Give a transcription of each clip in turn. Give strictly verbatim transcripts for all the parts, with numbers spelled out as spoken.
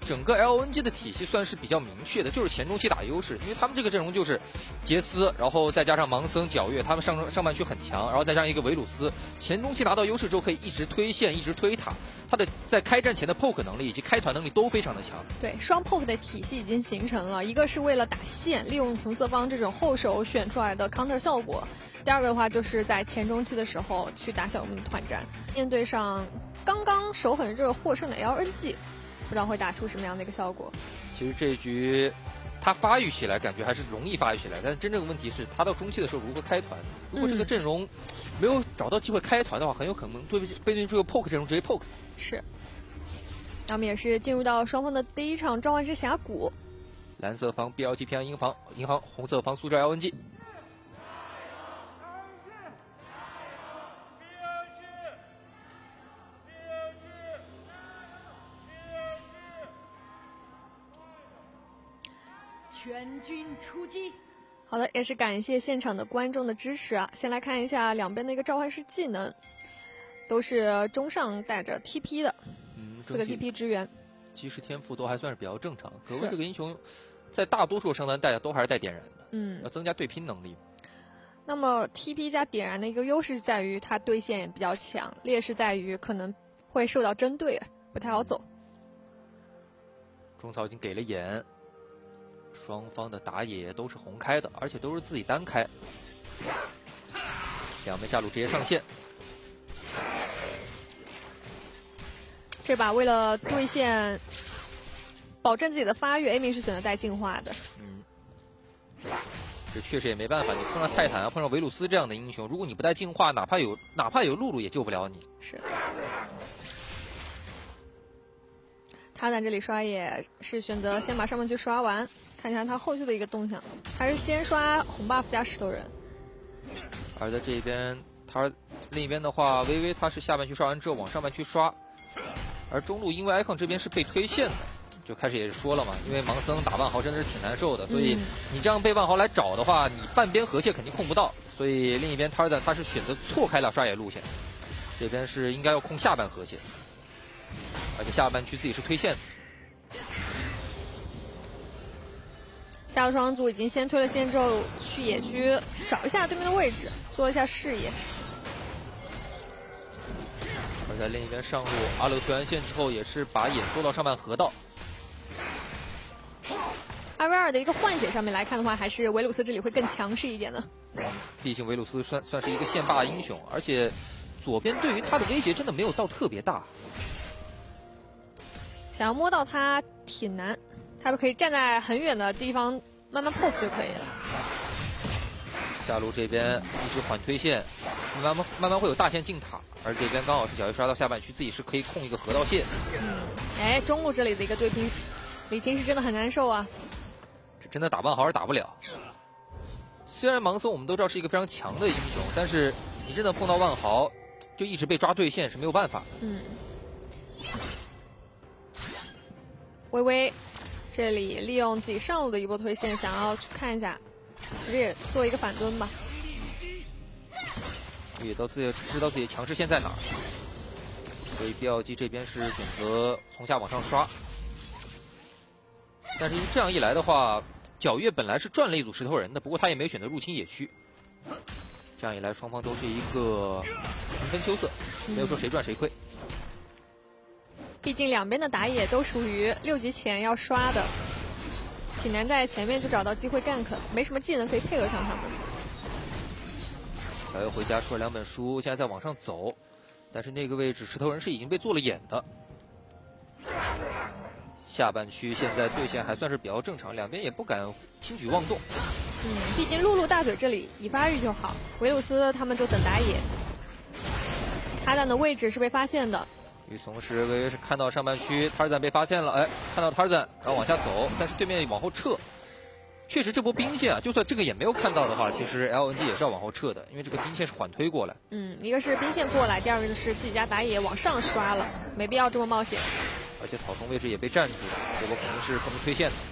整个 L N G 的体系算是比较明确的，就是前中期打优势，因为他们这个阵容就是杰斯，然后再加上盲僧、皎月，他们上上半区很强，然后再加上一个维鲁斯，前中期拿到优势之后可以一直推线，一直推塔，他的在开战前的 poke 能力以及开团能力都非常的强。 对，双 poke 的体系已经形成了，一个是为了打线，利用红色方这种后手选出来的 counter 效果。第二个的话，就是在前中期的时候去打小我们的团战，面对上刚刚手很热获胜的 L N G， 不知道会打出什么样的一个效果。 其实这一局他发育起来感觉还是容易发育起来，但是真正的问题是他到中期的时候如何开团。如果这个阵容没有找到机会开团的话，很有可能对被对这个 poke 阵容直接 poke 死。 是。那我们也是进入到双方的第一场召唤师峡谷。 蓝色方 B L G 平安银行银行，红色方苏州 L N G。 全军出击！ 好的，也是感谢现场的观众的支持啊！先来看一下两边的一个召唤师技能，都是中上带着 T P 的，嗯，四个 T P 支援， 即时天赋都还算是比较正常。可为这个英雄，在大多数上单带都还是带点燃的，嗯，要增加对拼能力。 那么 T P 加点燃的一个优势在于它对线也比较强，劣势在于可能会受到针对，不太好走。 中草已经给了眼。双方的打野都是红开的，而且都是自己单开。两边下路直接上线。 这把为了对线，保证自己的发育 ，Amy 是选择带净化的。 嗯，这确实也没办法，你碰上泰坦啊，碰上维鲁斯这样的英雄，如果你不带净化，哪怕有哪怕有露露也救不了你。 是。他在这里刷野是选择先把上半区刷完。看一下他后续的一个动向，还是先刷红 buff 加石头人。 而在这边，他另一边的话，微微他是下半区刷完之后往上半区刷，而中路因为 icon 这边是被推线的，就开始也是说了嘛，因为盲僧打万豪真的是挺难受的，所以你这样被万豪来找的话，你半边河蟹肯定控不到，所以另一边 Tarzan 他是选择错开了刷野路线，这边是应该要控下半河蟹，而且下半区自己是推线的。 下路双组已经先推了线之后，去野区找一下对面的位置，做了一下视野。 而在另一边上路，阿刘推完线之后，也是把眼做到上半河道。 二 v 二的一个换血上面来看的话，还是维鲁斯这里会更强势一点的。 毕竟维鲁斯算算是一个线霸英雄，而且左边对于他的威胁真的没有到特别大， 想要摸到他挺难。他们可以站在很远的地方慢慢 poke 就可以了。 下路这边一直缓推线，慢慢慢慢会有大线进塔，而这边刚好是皎月刷到下半区，自己是可以控一个河道线。 嗯，哎，中路这里的一个对拼，李青是真的很难受啊。 这真的打万豪是打不了。虽然盲僧我们都知道是一个非常强的英雄，但是你真的碰到万豪，就一直被抓对线是没有办法。 嗯。微微。这里利用自己上路的一波推线，想要去看一下，其实也做一个反蹲吧。 也都自己知道自己强势线在哪儿，所以 B L G 这边是选择从下往上刷。但是这样一来的话，皎月本来是赚了一组石头人的，不过他也没选择入侵野区。这样一来，双方都是一个平分秋色，没有说谁赚谁亏。 毕竟两边的打野都属于六级前要刷的，挺难在前面就找到机会 gank， 没什么技能可以配合上他们。 皎月回家出了两本书，现在在往上走，但是那个位置石头人是已经被做了眼的。下半区现在对线还算是比较正常，两边也不敢轻举妄动。 嗯，毕竟露露大嘴这里已发育就好，维鲁斯他们就等打野。他站的位置是被发现的。 与此同时，微微是看到上半区 Tarzan 被发现了，哎，看到 Tarzan， 然后往下走，但是对面往后撤。确实，这波兵线啊，就算这个也没有看到的话，其实 L N G 也是要往后撤的，因为这个兵线是缓推过来。 嗯，一个是兵线过来，第二个就是自己家打野往上刷了，没必要这么冒险。 而且草丛位置也被占住，这波肯定是不能推线的。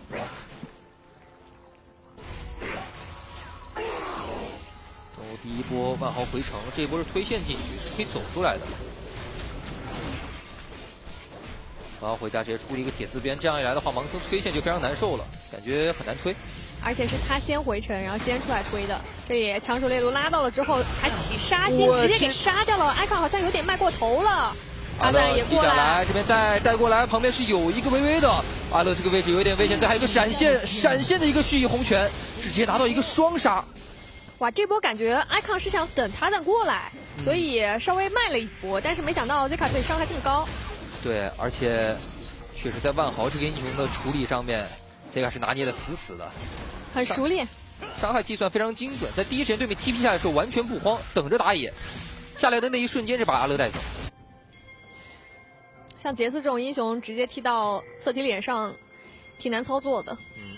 中路第一波万豪回城，这一波是推线进去，是可以走出来的。 然后回家直接出了一个铁丝鞭，这样一来的话，盲僧推线就非常难受了，感觉很难推。 而且是他先回城，然后先出来推的，这也强手猎鹿拉到了之后还起杀心，直接给杀掉了。艾康好像有点迈过头了，阿赞也过来， 来这边带带过来，旁边是有一个微微的，阿乐这个位置有点危险，再还有一个闪现，闪现的一个蓄意红拳，直接拿到一个双杀。 哇，这波感觉艾康是想等他再过来， 嗯、 所以稍微慢了一波，但是没想到 Zeka 对伤害这么高。 对，而且确实在万豪这个英雄的处理上面 ，Zeka 是拿捏的死死的。 很熟练， 伤害计算非常精准，在第一时间对面 T P 下来的时候完全不慌，等着打野，下来的那一瞬间就把阿乐带走。 像杰斯这种英雄，直接踢到色体脸上，挺难操作的。 嗯，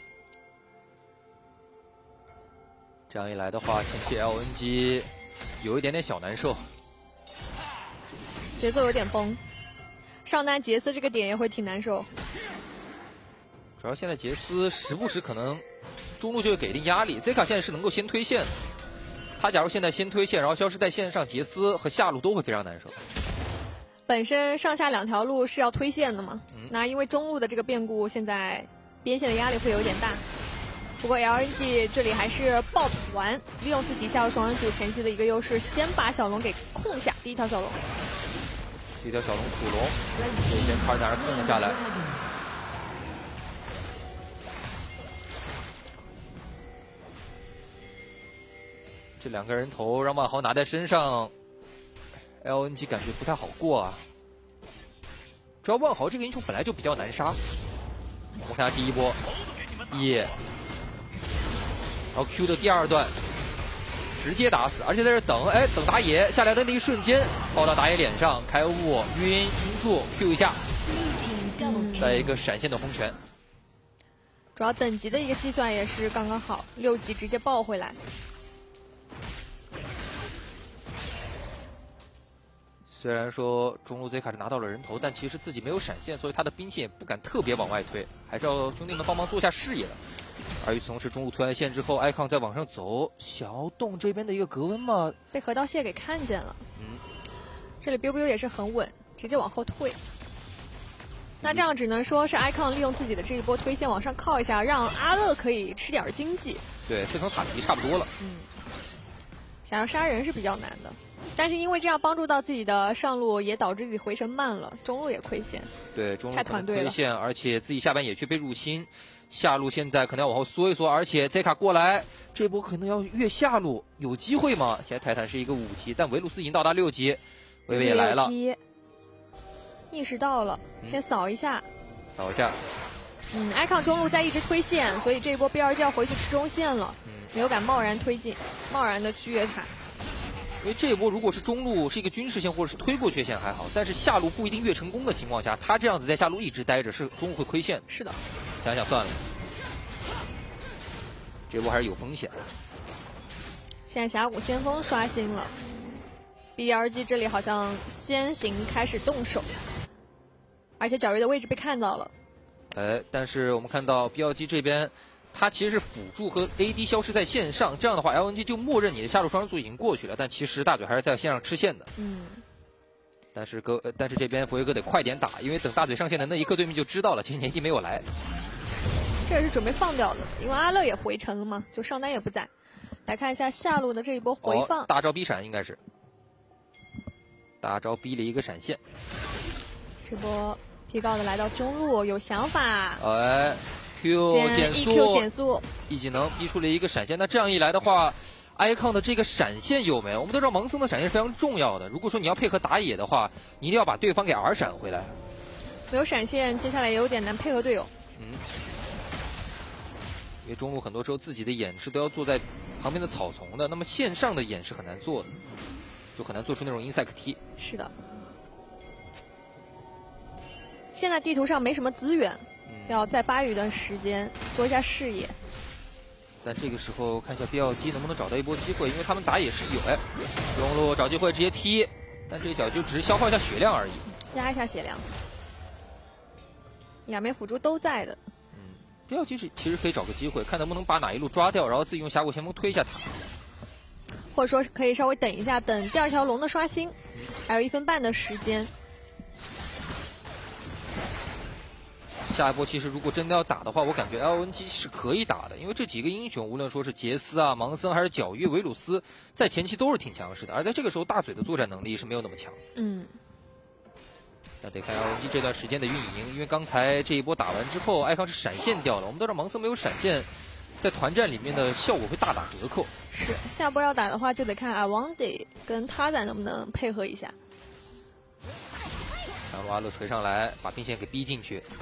这样一来的话，前期 L N G 有一点点小难受， 节奏有点崩，上单杰斯这个点也会挺难受。 主要现在杰斯时不时可能。中路就会给一定压力 ，Zeka 现在是能够先推线的。他假如现在先推线，然后消失在线上，杰斯和下路都会非常难受。 本身上下两条路是要推线的嘛， 嗯、 那因为中路的这个变故，现在边线的压力会有点大。不过 L N G 这里还是抱团，利用自己下路双人组前期的一个优势，先把小龙给控下。第一条小龙， 第一条小龙土龙，这边卡尔纳控了下来。这两个人头让万豪拿在身上 ，L N G 感觉不太好过啊。主要万豪这个英雄本来就比较难杀。我们看下第一波，一，然后 Q 的第二段，直接打死，而且在这等，哎，等打野下来的那一瞬间，爆到打野脸上，开雾晕晕住 Q 一下，再一个闪现的红拳。 主要等级的一个计算也是刚刚好，六级直接爆回来。 虽然说中路 Zeka 是拿到了人头，但其实自己没有闪现，所以他的兵线也不敢特别往外推，还是要兄弟们帮忙做下视野的。而与此同时，中路推完线之后，艾康再往上走，小洞这边的一个格温嘛， 被河道蟹给看见了。 嗯， 这里 biu biu 也是很稳，直接往后退。那这样只能说是艾康利用自己的这一波推线往上靠一下，让阿乐可以吃点经济。 对，这层塔皮差不多了。 嗯，想要杀人是比较难的。但是因为这样帮助到自己的上路，也导致自己回城慢了，中路也亏线。 对，中路太团队了， 亏线，而且自己下边野区被入侵，下路现在可能要往后缩一缩，而且 Zeka 过来，这波可能要越下路，有机会吗？现在泰坦是一个五级，但维鲁斯已经到达六级，薇薇也来了， 意识到了，先扫一下， 扫一下。 嗯，艾康中路在一直推线，所以这一波 B 二就要回去吃中线了，嗯、没有敢贸然推进，贸然的去越塔。 因为这一波如果是中路是一个军事线或者是推过去线还好，但是下路不一定越成功的情况下，他这样子在下路一直待着是中路会亏线。 是的， 想想算了，这波还是有风险。 现在峡谷先锋刷新了 ，B R G 这里好像先行开始动手，而且皎月的位置被看到了。 哎，但是我们看到 B R G 这边。它其实是辅助和 A D 消失在线上，这样的话 L N G 就默认你的下路双人组已经过去了，但其实大嘴还是在线上吃线的。 嗯。 但是哥，呃、但是这边佛爷哥得快点打，因为等大嘴上线的那一刻，对面就知道了今年一定没有来。 这也是准备放掉的，因为阿乐也回城了嘛，就上单也不在。来看一下下路的这一波回放， 哦、大招逼闪应该是，大招逼了一个闪现。 这波皮高的来到中路，有想法。 哎。Q 减速 ，E Q 减速， 一技能逼出了一个闪现。那这样一来的话，艾康的这个闪现有没有？我们都知道盲僧的闪现是非常重要的。如果说你要配合打野的话，你一定要把对方给 R 闪回来。 没有闪现，接下来也有点难配合队友。 嗯，因为中路很多时候自己的演示都要做在旁边的草丛的，那么线上的演示很难做的，就很难做出那种 insect 踢。 是的。现在地图上没什么资源。要再扒一段时间，做一下视野。 但这个时候看一下 B L G 能不能找到一波机会，因为他们打野是有哎，中路找机会直接踢，但这一脚就只是消耗一下血量而已， 压一下血量。两边辅助都在的。 嗯 ，B L G 是其实可以找个机会，看能不能把哪一路抓掉，然后自己用峡谷先锋推一下塔， 或者说是可以稍微等一下，等第二条龙的刷新，还有一分半的时间。 下一波其实如果真的要打的话，我感觉 L N G 是可以打的，因为这几个英雄，无论说是杰斯啊、芒森还是皎月、维鲁斯，在前期都是挺强势的，而在这个时候大嘴的作战能力是没有那么强。 嗯。 那得看 L N G 这段时间的运营，因为刚才这一波打完之后，艾康是闪现掉了。我们都知道芒森没有闪现，在团战里面的效果会大打折扣。 是，下波要打的话，就得看 Avanti 跟他仔能不能配合一下。 然后阿乐锤上来，把兵线给逼进去。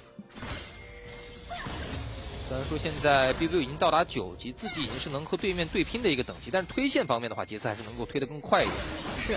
虽然说现在 B B 已经到达九级，自己已经是能和对面对拼的一个等级，但是推线方面的话，杰斯还是能够推得更快一点。 是。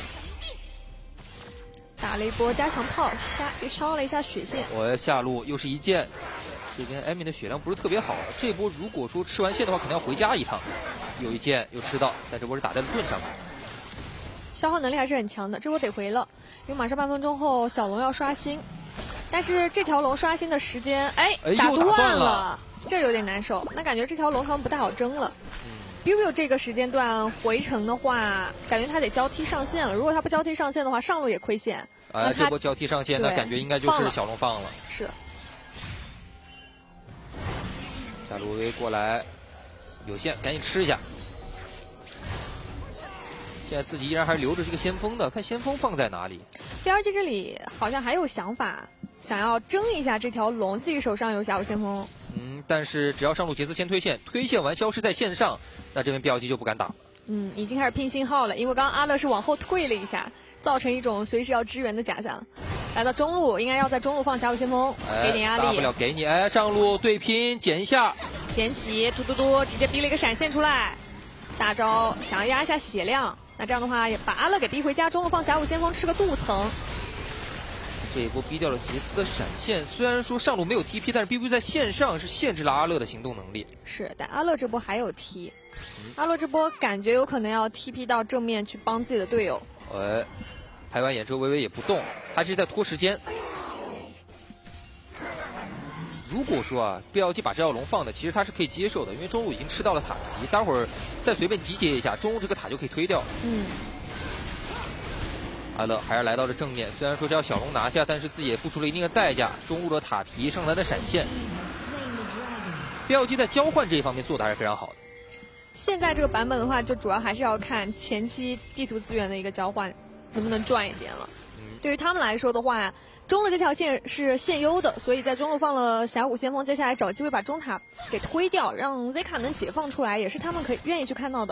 打了一波加强炮，杀又烧了一下血线。 我下路又是一剑，这边艾米的血量不是特别好，这波如果说吃完线的话，肯定要回家一趟。有一剑又吃到，但这波是打在了盾上面。 消耗能力还是很强的，这波得回了，因为马上半分钟后小龙要刷新，但是这条龙刷新的时间，哎， 哎打断了， 了这有点难受。那感觉这条龙可能不太好争了。biu biu 这个时间段回城的话，感觉他得交替上线了。如果他不交替上线的话，上路也亏线。 哎，这波交替上线，那感觉应该就是小龙放了。 是。 下路微过来，有线赶紧吃一下。现在自己依然还是留着这个先锋的，看先锋放在哪里。 B R G 这里好像还有想法，想要争一下这条龙，自己手上有峡谷先锋。 嗯，但是只要上路杰斯先推线，推线完消失在线上，那这边 B R G 就不敢打了。 嗯，已经开始拼信号了，因为刚刚阿乐是往后退了一下，造成一种随时要支援的假象。来到中路，应该要在中路放峡谷先锋， 哎、 给点压力。 大不了给你，哎，上路对拼，捡一下， 捡起，突突突，直接逼了一个闪现出来，大招想要压一下血量。那这样的话，也把阿乐给逼回家，中路放峡谷先锋吃个镀层。 这一波逼掉了杰斯的闪现，虽然说上路没有 T P， 但是 B B 在线上是限制了阿乐的行动能力。 是，但阿乐这波还有 T，、嗯、阿乐这波感觉有可能要 T P 到正面去帮自己的队友。 哎，拍完眼之后微微也不动，他是在拖时间。如果说啊 B L G 把这条龙放的，其实他是可以接受的，因为中路已经吃到了塔皮，待会儿再随便集结一下，中路这个塔就可以推掉。 嗯。 阿乐还是来到了正面，虽然说这条小龙拿下，但是自己也付出了一定的代价。中路的塔皮，上来的闪现 ，B L G 在交换这一方面做的还是非常好的。 现在这个版本的话，就主要还是要看前期地图资源的一个交换能不能赚一点了。嗯、对于他们来说的话，中路这条线是现优的，所以在中路放了峡谷先锋，接下来找机会把中塔给推掉，让 Z 卡能解放出来，也是他们可以愿意去看到的。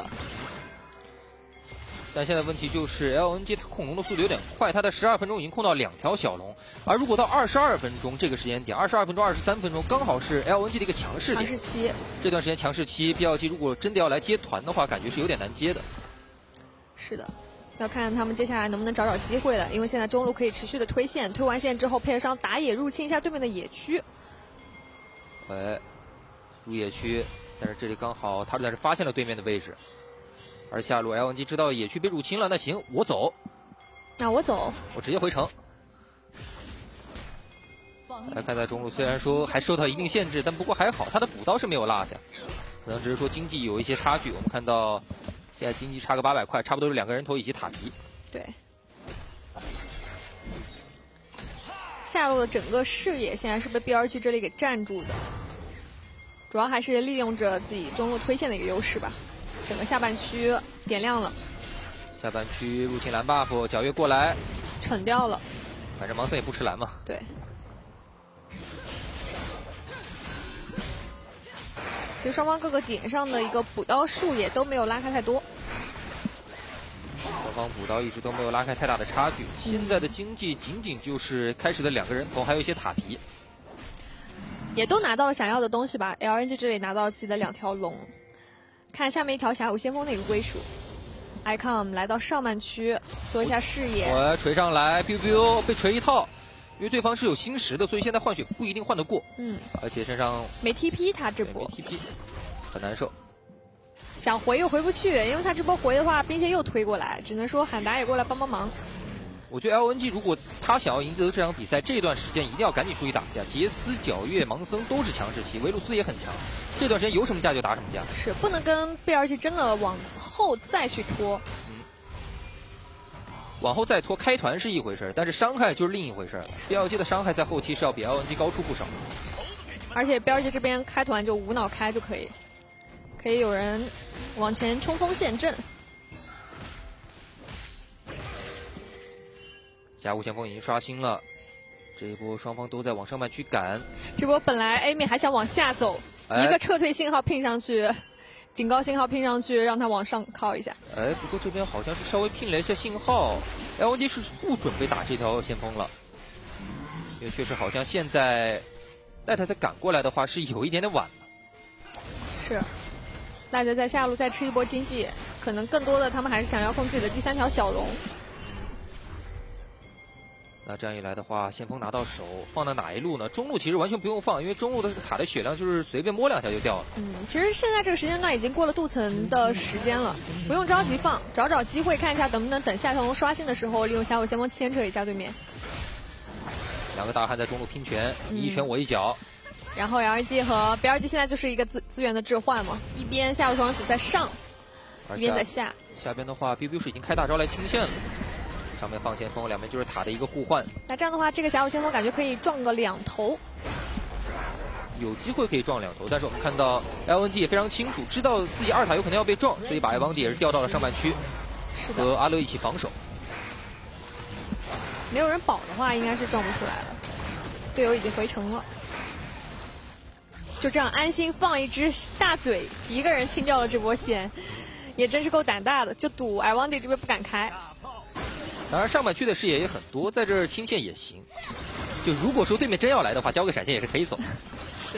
但现在问题就是 L N G 它控龙的速度有点快，它在十二分钟已经控到两条小龙，而如果到二十二分钟这个时间点，二十二分钟、二十三分钟刚好是 L N G 的一个强势点。 强势期。这段时间强势期 ，B L G 如果真的要来接团的话，感觉是有点难接的。 是的，要看他们接下来能不能找找机会了，因为现在中路可以持续的推线，推完线之后配合上打野入侵一下对面的野区。 哎，入野区，但是这里刚好他但是发现了对面的位置。而下路 L N G 知道野区被入侵了，那行，我走。 那我走， 我直接回城。来看在中路，虽然说还受到一定限制，但不过还好，他的补刀是没有落下，可能只是说经济有一些差距。我们看到现在经济差个八百块，差不多是两个人头以及塔皮。 对。下路的整个视野现在是被 B R G 这里给占住的，主要还是利用着自己中路推线的一个优势吧。整个下半区点亮了， 下半区入侵蓝 buff， 皎月过来， 惩掉了。 反正芒森也不吃蓝嘛。 对。其实双方各个点上的一个补刀数也都没有拉开太多， 双方补刀一直都没有拉开太大的差距。嗯、现在的经济仅仅就是开始的两个人头，还有一些塔皮， 也都拿到了想要的东西吧。L N G 这里拿到自己的两条龙。看下面一条峡谷先锋的一个归属 ，icon 来到上半区做一下视野。 我锤上来 ，biu biu 被锤一套，因为对方是有星石的，所以现在换血不一定换得过。 嗯， 而且身上没 T P， 他这波没 T P， 很难受。 想回又回不去，因为他这波回的话，兵线又推过来，只能说喊打野过来帮帮忙。 我觉得 L N G 如果他想要赢得这场比赛，这段时间一定要赶紧出去打架。杰斯、皎月、芒森都是强势期，维鲁斯也很强。这段时间有什么架就打什么架， 是不能跟 B R G 真的往后再去拖。 嗯， 往后再拖开团是一回事，但是伤害就是另一回事。B L G 的伤害在后期是要比 L N G 高出不少。 而且 B L G 这边开团就无脑开就可以，可以有人往前冲锋陷阵。 峡谷先锋已经刷新了，这一波双方都在往上半区赶。 这波本来 Amy 还想往下走， 哎、 一个撤退信号拼上去，警告信号拼上去，让他往上靠一下。 哎，不过这边好像是稍微拼了一下信号 ，L N G 是不准备打这条先锋了，因为确实好像现在赖特再赶过来的话是有一点点晚了。 是，赖特在下路再吃一波经济，可能更多的他们还是想要控自己的第三条小龙。 那这样一来的话，先锋拿到手，放到哪一路呢？中路其实完全不用放，因为中路的塔的血量就是随便摸两下就掉了。 嗯，其实现在这个时间段已经过了镀层的时间了，不用着急放，找找机会看一下能不能等下条龙刷新的时候，利用峡谷先锋牵扯一下对面。 两个大汉在中路拼拳，你一拳我一脚。 嗯、然后 L N G 和 B L G 现在就是一个资资源的置换嘛，一边下路双子在上，一边在下。 下边的话 ，biu biu 是已经开大招来清线了。上面放先锋，两边就是塔的一个互换。 那这样的话，这个峡谷先锋感觉可以撞个两头， 有机会可以撞两头。但是我们看到 L N G 也非常清楚，知道自己二塔有可能要被撞，所以把艾邦迪也是调到了上半区，和阿乐一起防守。 没有人保的话，应该是撞不出来了。队友已经回城了，就这样安心放一只大嘴，一个人清掉了这波线，也真是够胆大的，就赌艾邦迪这边不敢开。 当然，上半区的视野也很多，在这儿清线也行。就如果说对面真要来的话，交个闪现也是可以走。 是。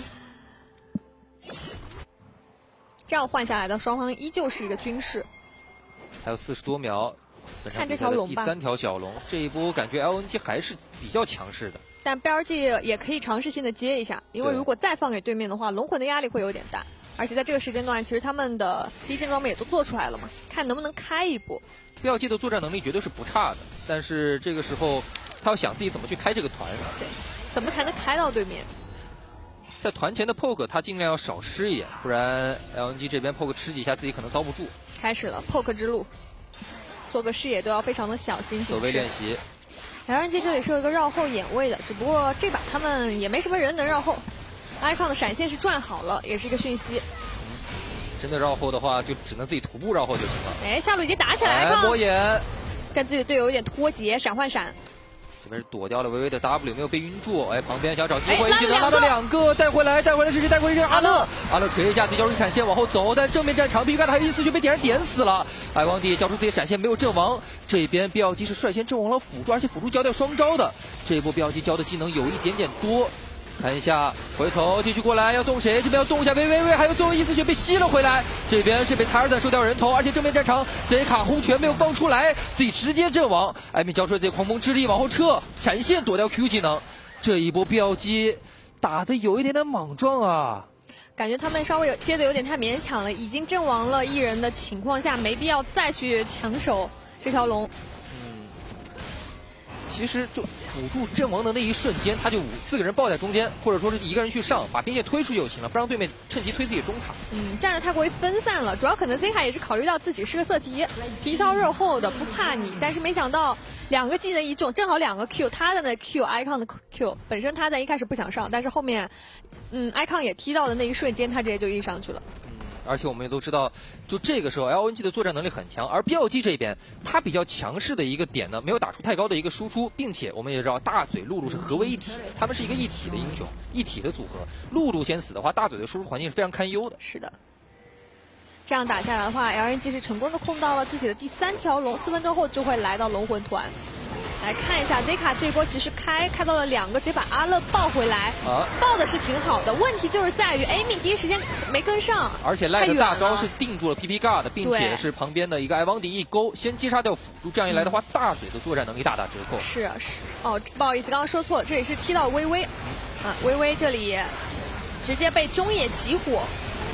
这样换下来的双方依旧是一个均势。 还有四十多秒， 看这条龙吧。 第三条小龙，这一波感觉 L N G 还是比较强势的。 但 B L G 也可以尝试性的接一下，因为如果再放给对面的话，龙魂的压力会有点大。而且在这个时间段，其实他们的第一件装备也都做出来了嘛，看能不能开一波。 B L G 的作战能力绝对是不差的，但是这个时候他要想自己怎么去开这个团， 对，怎么才能开到对面？ 在团前的 poke 他尽量要少吃一点，不然 L N G 这边 poke 吃几下自己可能遭不住。 开始了 poke 之路，做个视野都要非常的小心谨慎。 走位练习。 L N G 这里是有一个绕后掩卫的，只不过这把他们也没什么人能绕后。icon 的闪现是转好了，也是一个讯息。 真的绕后的话，就只能自己徒步绕后就行了。 哎，下路已经打起来了， 哎，魔眼跟自己的队友有点脱节，闪换闪。 这边是躲掉了微微的 W， 没有被晕住。哎，旁边想找机会， 一举能拉到两个，带回来，带回来是谁？带回来是阿乐。阿乐锤一下，自己交出闪现往后走，但正面战场 ，B 盖的还有一丝血被点燃点死了。艾王帝交出自己闪现，没有阵亡。这边 B L G 是率先阵亡了辅助，而且辅助交掉双招的。这一波 B L G 交的技能有一点点多。看一下，回头继续过来，要动谁？这边要动一下，微微微，还有最后一丝血被吸了回来。这边是被塔尔赞收掉人头，而且正面战场 Z 卡轰拳没有放出来，自己直接阵亡。艾米交出了自己狂风之力往后撤，闪现躲掉 Q 技能。这一波 B L G 打的有一点点莽撞啊， 感觉他们稍微有接的有点太勉强了，已经阵亡了一人的情况下，没必要再去强守这条龙。 嗯，其实就辅助阵亡的那一瞬间，他就五四个人抱在中间，或者说是一个人去上，把边线推出去就行了，不让对面趁机推自己中塔。 嗯，站得太过于分散了，主要可能 Z 卡也是考虑到自己是个色提，皮糙肉厚的，不怕你，但是没想到两个技能一中，正好两个 Q， 他的那 Q，icon 的 Q， 本身他在一开始不想上，但是后面，嗯 ，icon 也踢到的那一瞬间，他直接就硬上去了。 而且我们也都知道，就这个时候 L N G 的作战能力很强，而 B L G 这边他比较强势的一个点呢，没有打出太高的一个输出，并且我们也知道大嘴露露是合为一体，他们是一个一体的英雄，一体的组合。露露先死的话，大嘴的输出环境是非常堪忧的。 是的，这样打下来的话 ，L N G 是成功的控到了自己的第三条龙，四分钟后就会来到龙魂团。来看一下 Z 卡这一波其实开开到了两个，直接把阿乐抱回来，啊，抱的是挺好的。问题就是在于 Amy 第一时间没跟上， 而且赖的大招是定住了 P P guard， 并且是旁边的一个艾王迪一勾，先击杀掉辅助。这样一来的话，嗯、大嘴的作战能力大打折扣。 是啊是哦，不好意思，刚刚说错了，这里是踢到微微，啊，微微这里直接被中野集火。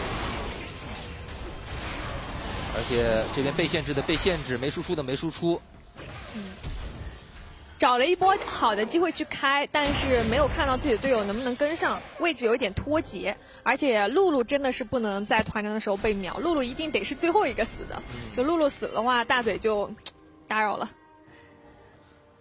而且这边被限制的被限制，没输出的没输出。 嗯。找了一波好的机会去开，但是没有看到自己的队友能不能跟上，位置有一点脱节。而且露露真的是不能在团战的时候被秒，露露一定得是最后一个死的。就露露死的话，大嘴就打扰了。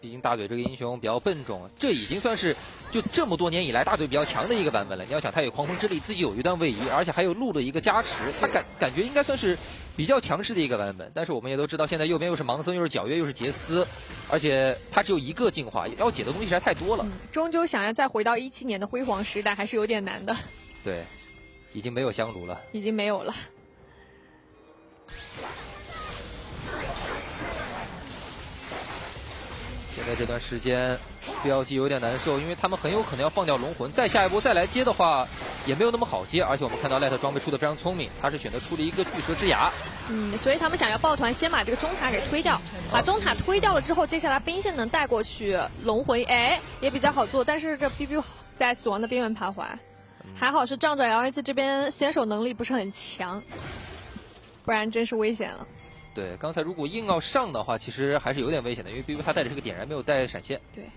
毕竟大嘴这个英雄比较笨重，这已经算是就这么多年以来大嘴比较强的一个版本了。你要想他有狂风之力，自己有一段位移，而且还有路的一个加持，他感感觉应该算是比较强势的一个版本。但是我们也都知道，现在右边又是盲僧，又是皎月，又是杰斯，而且他只有一个进化，要解的东西实在太多了。 嗯、终究想要再回到一七年的辉煌时代，还是有点难的。 对，已经没有香炉了， 已经没有了。 现在这段时间 B L G 有点难受，因为他们很有可能要放掉龙魂，再下一波再来接的话也没有那么好接。而且我们看到 Light 装备出的非常聪明，他是选择出了一个巨蛇之牙。 嗯，所以他们想要抱团，先把这个中塔给推掉，把中塔推掉了之后，接下来兵线能带过去，龙魂哎也比较好做。但是这 B B 在死亡的边缘徘徊，嗯、还好是仗着 L G 这边先手能力不是很强，不然真是危险了。 对，刚才如果硬要上的话，其实还是有点危险的，因为 B B 他带着这个点燃，没有带闪现。 对。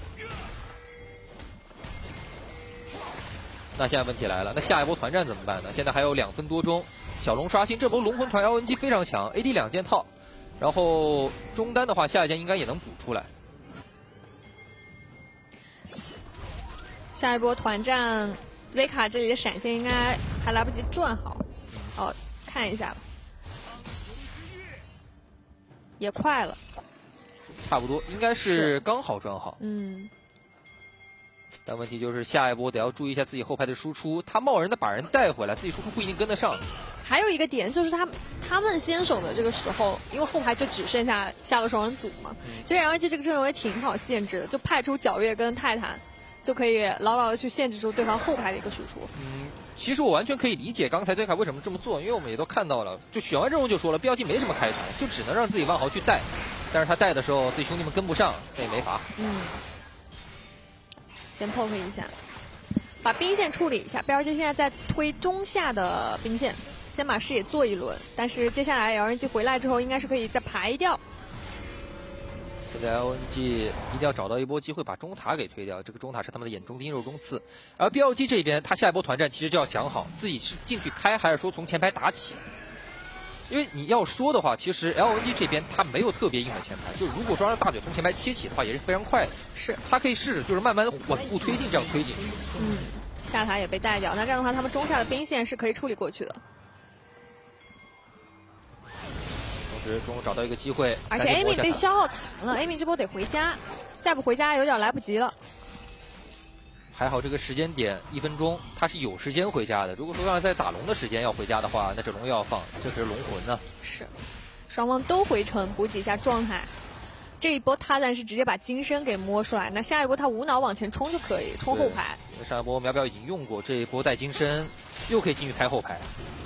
那现在问题来了，那下一波团战怎么办呢？现在还有两分多钟，小龙刷新，这波龙魂团 L N G 非常强 ，A D 两件套，然后中单的话，下一件应该也能补出来。 下一波团战 Z 卡这里的闪现应该还来不及转好，哦，看一下吧。也快了， 差不多应该是刚好转好。 嗯， 但问题就是下一波得要注意一下自己后排的输出，他贸然的把人带回来，自己输出不一定跟得上。 还有一个点就是他他们先手的这个时候，因为后排就只剩下下路双人组嘛，嗯、其实 L G 这个阵容也挺好限制的，就派出皎月跟泰坦，就可以牢牢的去限制住对方后排的一个输出。 嗯。其实我完全可以理解刚才Z卡为什么这么做，因为我们也都看到了，就选完阵容就说了 ，B L G 没什么开团，就只能让自己万豪去带，但是他带的时候自己兄弟们跟不上，这也没法。 嗯，先 poke 一下，把兵线处理一下 ，B L G 现在在推中下的兵线，先把视野做一轮，但是接下来 L N G 回来之后，应该是可以再排掉。 现在 L N G 一定要找到一波机会把中塔给推掉，这个中塔是他们的眼中钉肉中刺。而 B L G 这边，他下一波团战其实就要想好自己是进去开，还是说从前排打起。因为你要说的话，其实 L N G 这边他没有特别硬的前排，就如果说让大嘴从前排切起的话，也是非常快的。 是， 他可以试着就是慢慢稳步推进，这样推进。 嗯，下塔也被带掉，那这样的话，他们中下的兵线是可以处理过去的。 终于找到一个机会， 而且 Amy 被消耗惨了 ，Amy 这波得回家，再不回家有点来不及了。 还好这个时间点一分钟，他是有时间回家的。如果说让在打龙的时间要回家的话，那这龙又要放，这可是龙魂呢。 是，双方都回城补给一下状态。这一波他暂时直接把金身给摸出来，那下一波他无脑往前冲就可以，冲后排。 上一波苗苗已经用过，这一波带金身又可以进去开后排。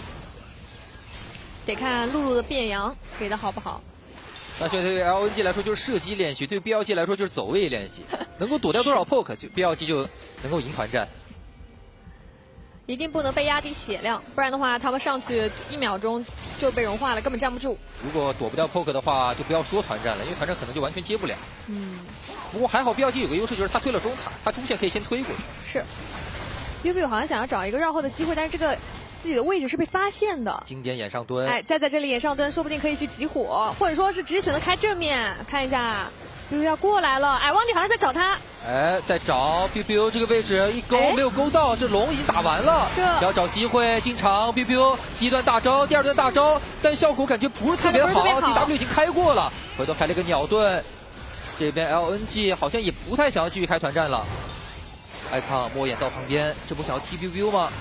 得看露露的变羊给的好不好。 那现在对 L N G 来说就是射击练习，对 B L G 来说就是走位练习，能够躲掉多少 poke， 就 B L G 就能够赢团战。 一定不能被压低血量，不然的话他们上去一秒钟就被融化了，根本站不住。如果躲不掉 poke 的话，就不要说团战了，因为团战可能就完全接不了。 嗯。 不过还好 B L G 有个优势，就是他推了中塔，他中线可以先推过去。 是。U B 好像想要找一个绕后的机会，但是这个。自己的位置是被发现的， 经典掩上蹲， 哎，再在这里掩上蹲，说不定可以去集火，或者说是直接选择开正面，看一下 ，biu biu 要过来了，哎，汪迪好像在找他， 哎，在找 biu biu 这个位置一勾、哎、没有勾到，这龙已经打完了， 这要找机会进场 ，biu biu 第一段大招，第二段大招，但效果感觉不是特别好 ，D W 已经开过了，回头开了个鸟盾，这边 L N G 好像也不太想要继续开团战了，艾康摸眼到旁边，这不想要踢 biu biu 吗？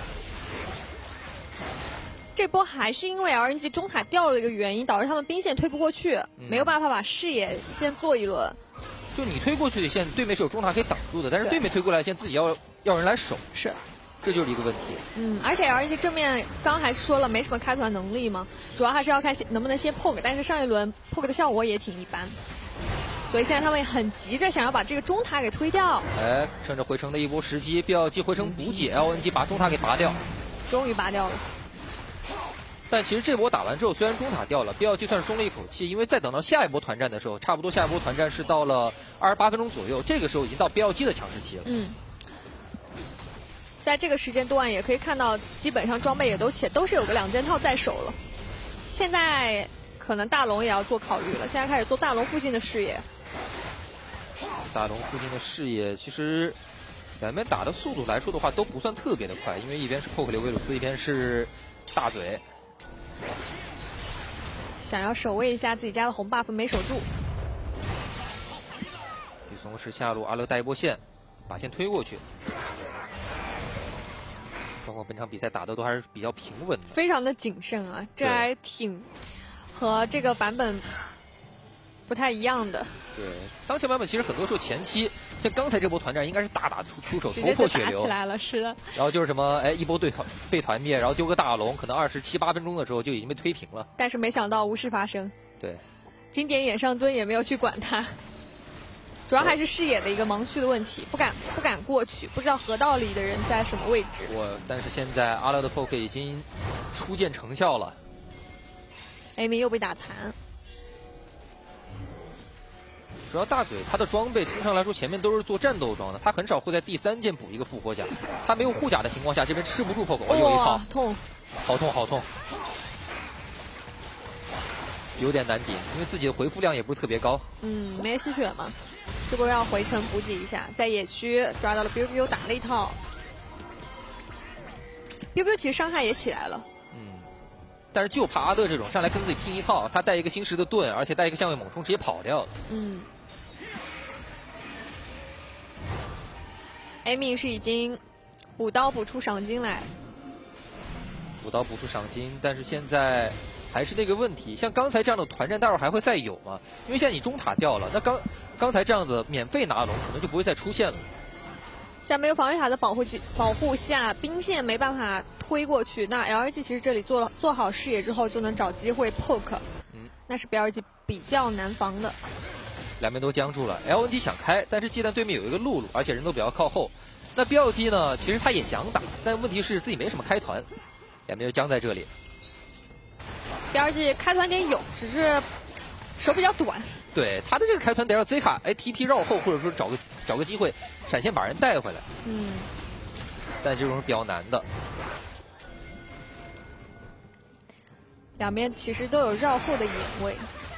这波还是因为 L N G 中塔掉了一个原因，导致他们兵线推不过去，嗯、没有办法把视野先做一轮。 就你推过去的线，对面是有中塔可以挡住的，但是对面推过来线自己要要人来守， 是， 这就是一个问题。 嗯，而且 L N G 正面刚还说了没什么开团能力嘛，主要还是要看能不能先 poke， 但是上一轮 poke 的效果也挺一般，所以现在他们很急着想要把这个中塔给推掉。 哎，趁着回城的一波时机 ，B L G 回城补给 ，L N G 把中塔给拔掉， 终于拔掉了。 但其实这波打完之后，虽然中塔掉了 ，B L G 算是松了一口气，因为再等到下一波团战的时候，差不多下一波团战是到了二十八分钟左右，这个时候已经到 B L G 的强势期了。 嗯，在这个时间段也可以看到，基本上装备也都且都是有个两件套在手了。现在可能大龙也要做考虑了，现在开始做大龙附近的视野。 大龙附近的视野，其实两边打的速度来说的话都不算特别的快，因为一边是poke刘维鲁斯，一边是大嘴， 想要守卫一下自己家的红 buff 没守住。 吕松是下路阿乐带一波线，把线推过去。双方本场比赛打的都还是比较平稳的， 非常的谨慎啊，这还挺和这个版本不太一样的。 对，当前版本其实很多时候前期，像刚才这波团战应该是大打出出手， 直头接就打起破血流， 来了，是的。 然后就是什么，哎，一波对团被团灭，然后丢个大龙，可能二十七八分钟的时候就已经被推平了。 但是没想到无事发生。 对， 经典眼上蹲也没有去管他，主要还是视野的一个盲区的问题，不敢不敢过去，不知道河道里的人在什么位置。 我但是现在阿乐的 poke 已经初见成效了。 A 米又被打残。 主要大嘴他的装备通常来说前面都是做战斗装的，他很少会在第三件补一个复活甲。他没有护甲的情况下，这边吃不住 poke， 哦，有一套， 痛， 好痛好痛，有点难顶，因为自己的回复量也不是特别高。 嗯，没吸血嘛，这波要回城补给一下，在野区抓到了 biu biu 打了一套 ，biu biu 其实伤害也起来了。 但是就怕阿乐这种上来跟自己拼一套，他带一个星石的盾，而且带一个相位猛冲，直接跑掉了。 嗯 ，Amy 是已经补刀补出赏金来， 补刀补出赏金，但是现在还是那个问题，像刚才这样的团战，待会儿还会再有吗？因为现在你中塔掉了，那刚刚才这样子免费拿龙，可能就不会再出现了。 在没有防御塔的保护保护下，兵线没办法推过去。那 L R G 其实这里做了做好视野之后，就能找机会 poke， 嗯，那是 B L G 比较难防的。 两边都僵住了 ，L N G 想开，但是既然对面有一个露露，而且人都比较靠后，那 B L G 呢，其实他也想打，但问题是自己没什么开团，两边就僵在这里。 B L G 开团点有，只是手比较短。 对他的这个开团得让 Z 卡哎 T P 绕后，或者说找个找个机会闪现把人带回来。 嗯， 但这种是比较难的。 两边其实都有绕后的眼位。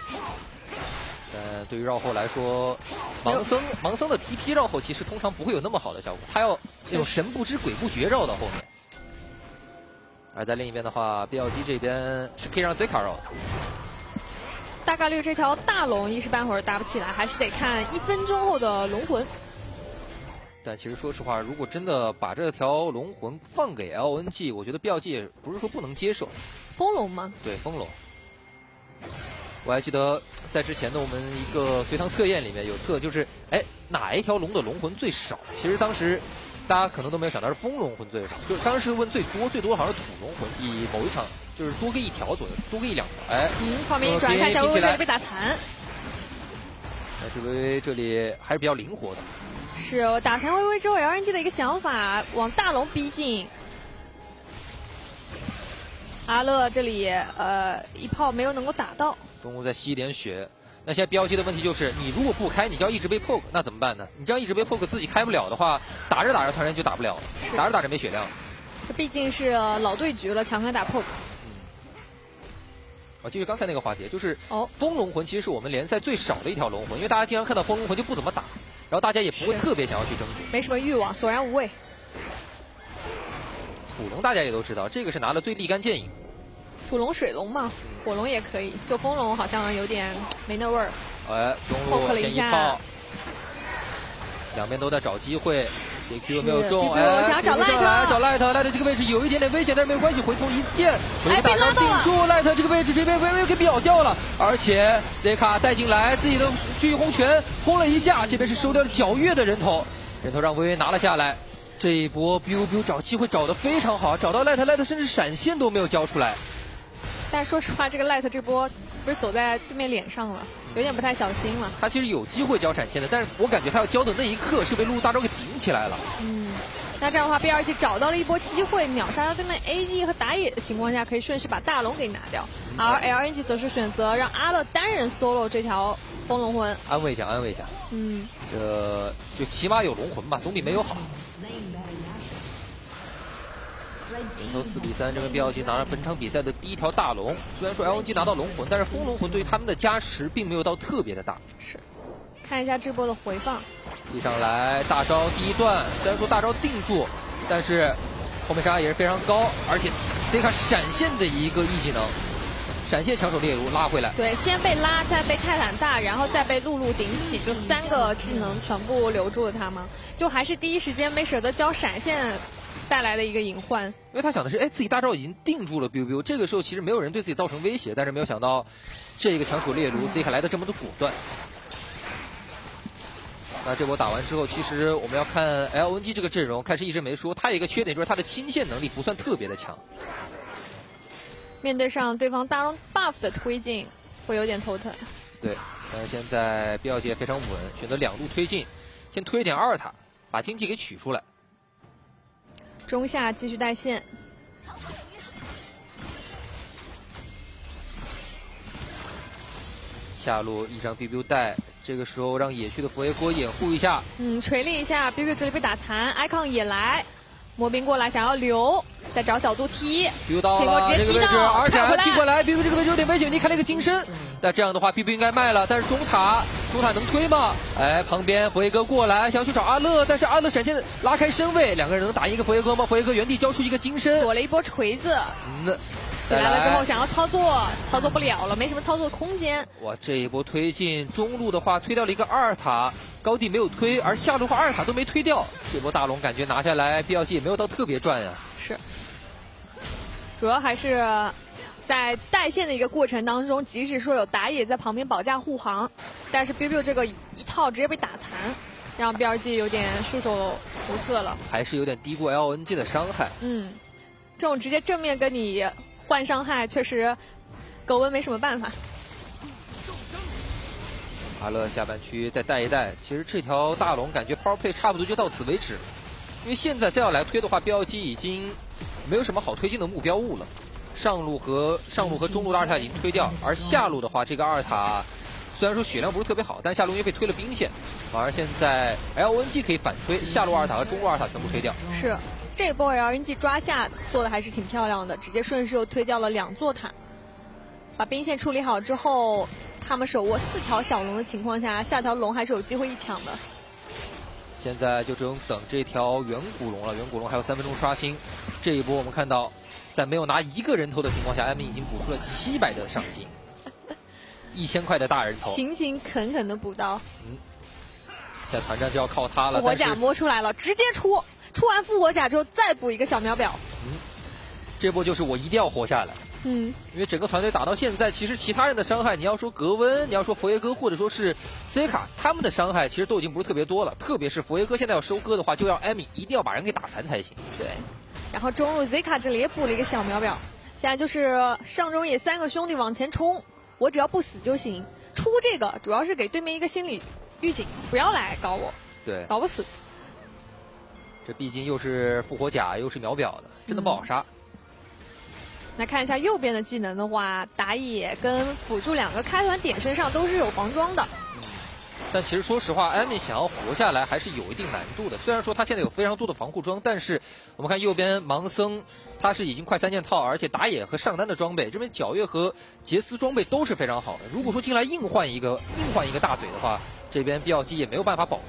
呃，对于绕后来说，盲僧盲僧的 T P 绕后其实通常不会有那么好的效果，他要那种神不知鬼不觉绕到后面。而在另一边的话 ，B L G 这边是可以让 Z 卡绕的。 大概率这条大龙一时半会儿打不起来，还是得看一分钟后的龙魂。 但其实说实话，如果真的把这条龙魂放给 L N G， 我觉得 B L G 也不是说不能接受。 风龙吗？ 对，风龙。我还记得在之前的我们一个随堂测验里面有测，就是哎哪一条龙的龙魂最少？其实当时大家可能都没有想到是风龙魂最少，就当时问最多最多好像是土龙魂，比某一场就是多个一条左右，多个一两条。哎， 嗯，画面一转，看一下微微这里被打残。 但是微微这里还是比较灵活的。 是打残微微之后 ，L N G 的一个想法往大龙逼近。阿乐这里呃一炮没有能够打到， 中路再吸一点血。那现在 B L G 的问题就是，你如果不开，你就要一直被 poke， 那怎么办呢？你这样一直被 poke， 自己开不了的话，打着打着团战就打不了了，打着打着没血量。 这毕竟是老对局了，强开打 poke。 我继续刚才那个话题，就是哦， 风龙魂其实是我们联赛最少的一条龙魂，因为大家经常看到风龙魂就不怎么打，然后大家也不会特别想要去争夺， 没什么欲望，索然无味。 土龙大家也都知道，这个是拿了最立竿见影。 土龙、水龙嘛，火龙也可以，就风龙好像有点没那味儿。 哎，中路先一炮，两边都在找机会。这 Q 没有中， 哎，想要找 Light， 找 Light，Light 这个位置有一点点危险，但是没有关系，回头一剑，回头打招定住 Light 这个位置，这边微微给秒掉了，而且 Z 卡带进来，自己的巨轰拳轰了一下，这边是收掉了皎月的人头，人头让微微拿了下来。这一波 biu biu 找机会找得非常好，找到 Light，Light 甚至闪现都没有交出来。 但说实话，这个 Light 这波不是走在对面脸上了，有点不太小心了。 他其实有机会交闪现的，但是我感觉他要交的那一刻是被露露大招给顶起来了。 嗯，那这样的话 ，B R G 找到了一波机会，秒杀到对面 A D 和打野的情况下，可以顺势把大龙给拿掉。嗯、而 L N G 则是选择让阿乐单人 solo 这条风龙魂， 安慰一下，安慰一下。 嗯， 这就起码有龙魂吧，总比没有好。人头四比三，这边 B L G 拿了本场比赛的第一条大龙。虽然说 L N G 拿到龙魂，但是风龙魂对于他们的加持并没有到特别的大。 是。 看一下这波的回放。 一上来大招第一段，虽然说大招定住，但是后面伤害也是非常高，而且 Zeka 闪现的一个 E 技能，闪现抢手猎物拉回来。 对，先被拉，再被泰坦大，然后再被露露顶起，就三个技能全部留住了他嘛。就还是第一时间没舍得交闪现带来的一个隐患。 因为他想的是，哎，自己大招已经定住了 biu biu， 这个时候其实没有人对自己造成威胁，但是没有想到这个抢手猎物 Zeka 来的这么的果断。那这波打完之后，其实我们要看 L N G 这个阵容，开始一直没说，他有一个缺点就是他的清线能力不算特别的强。 面对上对方大龙 buff 的推进，会有点头疼。 对，但是现在B 二姐非常稳，选择两路推进，先推一点阿尔塔，把经济给取出来。 中下继续带线。 下路一张 biu biu 带，这个时候让野区的佛爷锅掩护一下。 嗯，锤了一下 biu biu 这里被打残 ，icon 也来，魔兵过来想要留，再找角度踢。 biu 到了这个位置，而且还踢过来 ，biu biu 这个位置有点危险，你开了一个金身。那这样的话 biu biu 应该卖了，但是中塔中塔能推吗？哎，旁边佛爷哥过来想要去找阿乐，但是阿乐闪现拉开身位，两个人能打赢一个佛爷哥吗？佛爷哥原地交出一个金身， 躲了一波锤子。 嗯。 起来了之后想要操作，操作不了了，没什么操作空间。 哇，这一波推进中路的话，推掉了一个阿尔塔，高地没有推，而下路的话阿尔塔都没推掉。这波大龙感觉拿下来 ，B L G 也没有到特别赚呀。 是，主要还是在带线的一个过程当中，即使说有打野在旁边保驾护航，但是 biu biu 这个一套直接被打残，让 B L G 有点束手无策了。 还是有点低估 L N G 的伤害。 嗯，这种直接正面跟你换伤害，确实狗温没什么办法。 阿乐下半区再带一带，其实这条大龙感觉 power play 差不多就到此为止，因为现在再要来推的话 ，B L G 已经没有什么好推进的目标物了。上路和上路和中路的阿尔塔已经推掉，而下路的话，这个阿尔塔虽然说血量不是特别好，但下路因为被推了兵线，反而现在 L N G 可以反推，下路阿尔塔和中路阿尔塔全部推掉。 是。这波 L N G 抓下做的还是挺漂亮的，直接顺势又推掉了两座塔，把兵线处理好之后，他们手握四条小龙的情况下，下条龙还是有机会一抢的。 现在就只能等这条远古龙了，远古龙还有三分钟刷新。这一波我们看到，在没有拿一个人头的情况下，艾米已经补出了七百的赏金，一千块的大人头， 勤勤恳恳的补刀。 嗯，现在团战就要靠他了。 复活甲摸出来了，直接出。出完复活甲之后再补一个小秒表， 嗯，这波就是我一定要活下来。 嗯， 因为整个团队打到现在，其实其他人的伤害，你要说格温，你要说佛爷哥，或者说是 Zeka， 他们的伤害其实都已经不是特别多了。特别是佛爷哥现在要收割的话，就要艾米一定要把人给打残才行。 对，然后中路 Zeka 这里也补了一个小秒表，现在就是上中野三个兄弟往前冲，我只要不死就行。出这个主要是给对面一个心理预警，不要来搞我， 对， 搞不死。 这毕竟又是复活甲，又是秒表的，真的不好杀。嗯、 来看一下右边的技能的话，打野跟辅助两个开团点身上都是有防装的。 嗯，但其实说实话，艾米想要活下来还是有一定难度的。虽然说他现在有非常多的防护装，但是我们看右边盲僧，他是已经快三件套，而且打野和上单的装备，这边皎月和杰斯装备都是非常好的。如果说进来硬换一个硬换一个大嘴的话，这边 B L G 也没有办法保住。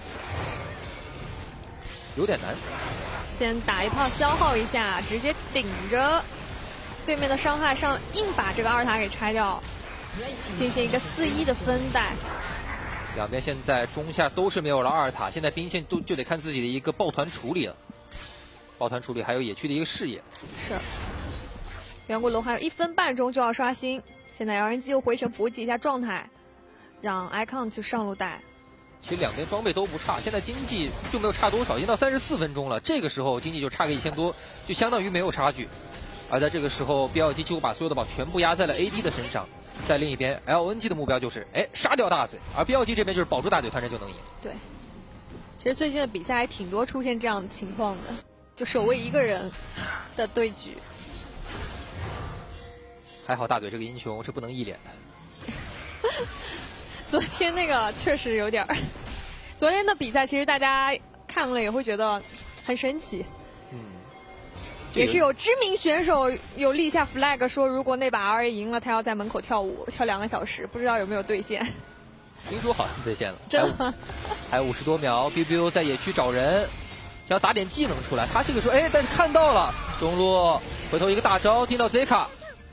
有点难， 先打一炮消耗一下，直接顶着对面的伤害上，硬把这个二塔给拆掉，进行一个四一的分带。 两边现在中下都是没有了二塔，现在兵线都就得看自己的一个抱团处理了。抱团处理还有野区的一个视野。 是，远古龙还有一分半钟就要刷新，现在 L N G 又回城补给一下状态，让 icon 去上路带。 其实两边装备都不差，现在经济就没有差多少，已经到三十四分钟了。这个时候经济就差个一千多，就相当于没有差距。而在这个时候 ，B L G 几乎把所有的宝全部压在了 A D 的身上。在另一边 ，L N G 的目标就是哎杀掉大嘴，而 B L G 这边就是保住大嘴，团战就能赢。 对，其实最近的比赛还挺多出现这样的情况的，就守卫一个人的对局。 还好大嘴这个英雄是不能一脸的。 昨天那个确实有点儿，昨天的比赛其实大家看了也会觉得很神奇。 嗯， 也是有知名选手有立下 flag 说，如果那把 R A 赢了，他要在门口跳舞跳两个小时，不知道有没有兑现。 听说好像兑现了， 真的吗？ 还有五十多秒 ，biu biu 在野区找人，想要打点技能出来。他这个时候，哎，但是看到了中路，回头一个大招盯到 Zeka，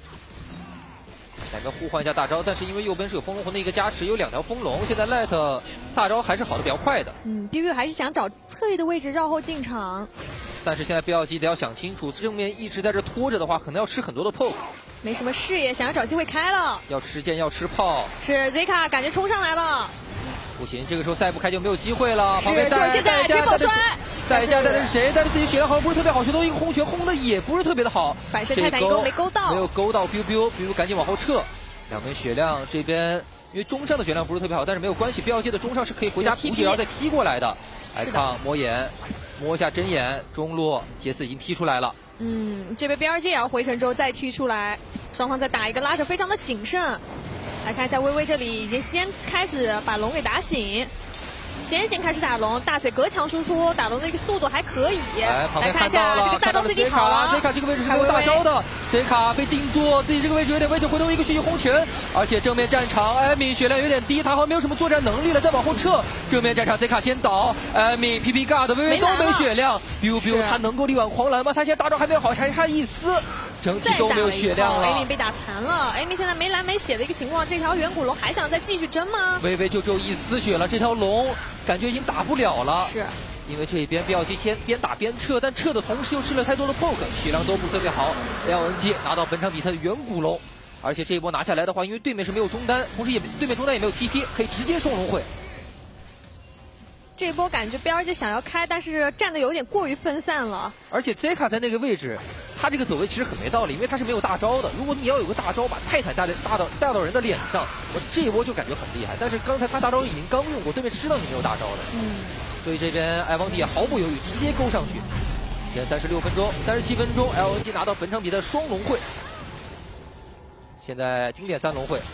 两个互换一下大招，但是因为右边是有风龙魂的一个加持，有两条风龙，现在 Light 大招还是好的比较快的。 嗯 ，biu biu 还是想找侧翼的位置绕后进场。 但是现在 B L G 得要想清楚，正面一直在这拖着的话，可能要吃很多的 poke。 没什么视野，想要找机会开了。 要吃剑，要吃炮。 是 Zeka 感觉冲上来了。 不行，这个时候再不开就没有机会了。 是，就是现在接宝摔。 带一下带的是谁？带着自己血量好像不是特别好，学头一个轰拳轰的也不是特别的好。 反射泰坦一勾没勾到， 没有勾到 biu biu biu 赶紧往后撤。两枚血量这边，因为中上的血量不是特别好，但是没有关系 ，B L G 的中上是可以回家补血，然后再踢过来的。来看摸眼，摸一下针眼，中路杰斯已经踢出来了。 嗯，这边 B L G 也要回城之后再踢出来，双方在打一个拉扯，非常的谨慎。来看一下微微这里已经先开始把龙给打醒。先行开始打龙，大嘴隔墙输出，打龙的一个速度还可以。 来， 来看一下这个大招 C D 好了 ，Zeka 这个位置是没有大招的 ，Zeka 被定住，自己这个位置有点危险，回头一个续续红拳，而且正面战场，艾米血量有点低，他好像没有什么作战能力了，再往后撤。正面战场 Zeka 先倒，艾米 P P God 微微都没血量 ，biu biu 他能够力挽狂澜吗？他现在大招还没有好，还差一丝。整体都没有血量了 ，Amy 被打残了 ，Amy 现在没蓝没血的一个情况，这条远古龙还想再继续争吗？ 微微就只有一丝血了，这条龙感觉已经打不了了。 是， 因为这边 B L G 先边打边撤，但撤的同时又吃了太多的 poke， 血量都不是特别好。L N G 拿到本场比赛的远古龙，而且这一波拿下来的话，因为对面是没有中单，同时也对面中单也没有 T P， 可以直接送龙会。 这一波感觉 B L G 想要开，但是站的有点过于分散了。 而且 Zeka 在那个位置，他这个走位其实很没道理，因为他是没有大招的。如果你要有个大招把泰坦带在大到带到人的脸上，我这一波就感觉很厉害。但是刚才他大招已经刚用过，对面是知道你没有大招的。 嗯。 所以这边艾王帝也毫不犹豫，直接勾上去。前三十六分钟、三十七分钟 ，L N G 拿到本场比赛双龙会。现在经典三龙会。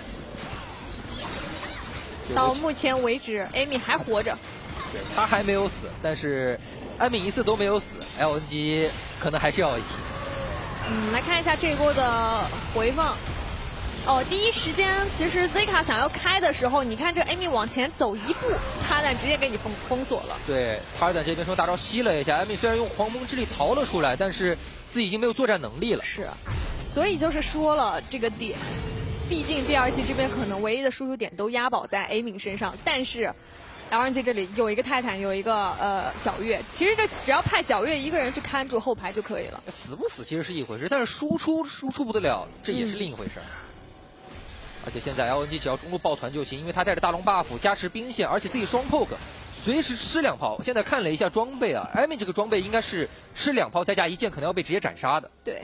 到目前为止 ，Amy 还活着。 对，他还没有死，但是艾米一次都没有死 ，L N G 可能还是要一踢。 嗯，来看一下这一波的回放。哦，第一时间其实 Zeka 想要开的时候，你看这 Amy 往前走一步，塔坦直接给你封封锁了。 对，塔坦这边说大招吸了一下，艾米虽然用狂风之力逃了出来，但是自己已经没有作战能力了。 是，所以就是说了这个点，毕竟 B L G 这边可能唯一的输出点都押宝在 Amy 身上，但是。L N G 这里有一个泰坦，有一个呃皎月，其实这只要派皎月一个人去看住后排就可以了。 死不死其实是一回事，但是输出输出不得了，这也是另一回事。嗯、而且现在 L N G 只要中路抱团就行，因为他带着大龙 buff 加持兵线，而且自己双 poke， 随时吃两炮。现在看了一下装备啊，艾米这个装备应该是吃两炮再加一剑，可能要被直接斩杀的。 对。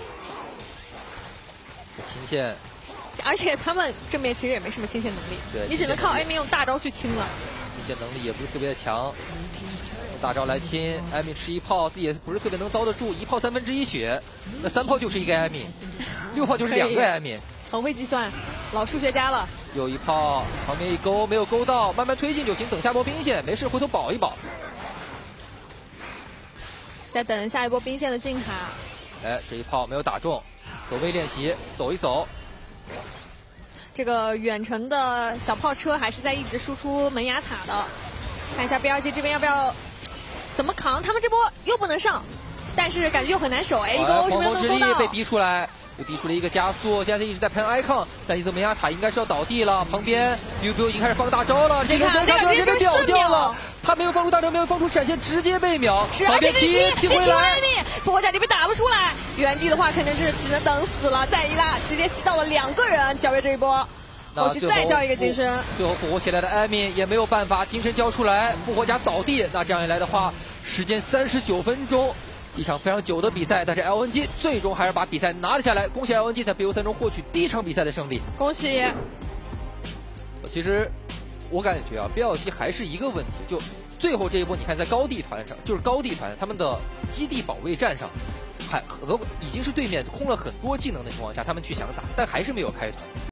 清线。 而且他们正面其实也没什么清线能力， 对， 你只能靠 Amy 用大招去清了。 清线能力也不是特别的强，用大招来清，艾米吃一炮，自己也不是特别能遭得住，一炮三分之一血，那三炮就是一个艾米，六炮就是两个艾米， 很会计算，老数学家了。 有一炮，旁边一勾没有勾到，慢慢推进就行，等下波兵线，没事回头保一保。 再等下一波兵线的进塔。 哎，这一炮没有打中，走位练习，走一走。 这个远程的小炮车还是在一直输出门牙塔的，看一下 B L G 这边要不要怎么扛？他们这波又不能上，但是感觉又很难守。哎，一勾是没有能勾到， 被逼出来，又逼出了一个加速。现在一直在喷 icon， 但一则门牙塔应该是要倒地了。旁边 biu biu 已经开始放大招了， 这个这个直接秒掉了。 他没有放出大招，没有放出闪现，直接被秒。 是啊，这个踢踢回来，复活甲这边打不出来，原地的话肯定是只能等死了。再一拉，直接吸到了两个人，皎月这一波。后续再交一个金身， 最后复活起来的艾米也没有办法，金身交出来，复活甲倒地。那这样一来的话，时间三十九分钟，一场非常久的比赛，但是 L N G 最终还是把比赛拿了下来。恭喜 L N G 在 B O 三中获取第一场比赛的胜利， 恭喜！ 其实我感觉啊 ，B L G 还是一个问题，就最后这一波，你看在高地团上，就是高地团他们的基地保卫战上，还和已经是对面空了很多技能的情况下，他们去想打，但还是没有开团。